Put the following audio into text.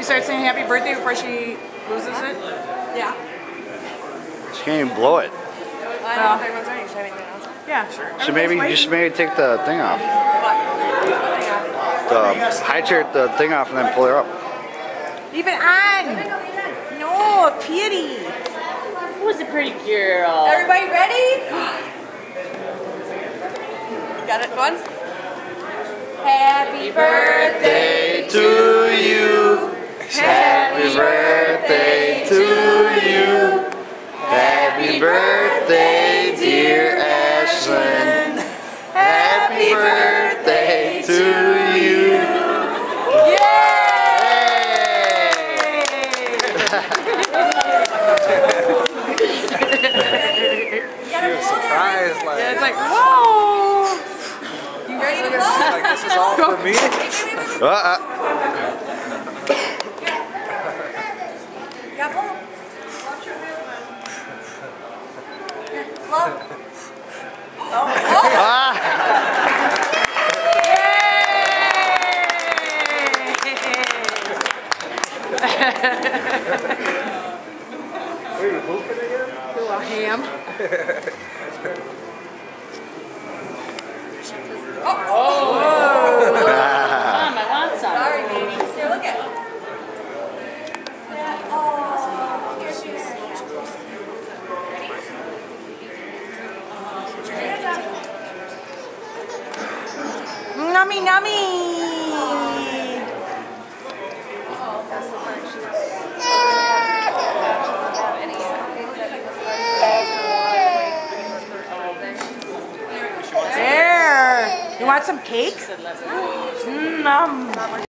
start saying happy birthday before she loses it? Yeah. She can't even blow it. I don't think everyone's ready. Should I make my announcement? Yeah, sure. So maybe take the thing off. The high chair, the thing off, and then pull her up. Leave it on. No, pity. Who's a pretty girl? Everybody ready? Got it, one. Happy birthday to you. Happy birthday to you. Happy birthday, dear Ashlin. Happy birthday to you. Surprise, like, Yeah, it's like, whoa. You ready to blow? like this is all for me. Yeah, blow. Here, blow. Wait, you moving again? Little ham. Mom, I want some. Sorry, baby. Here, look at it. Oh, here she is. Nummy, nummy. There. You want some cake?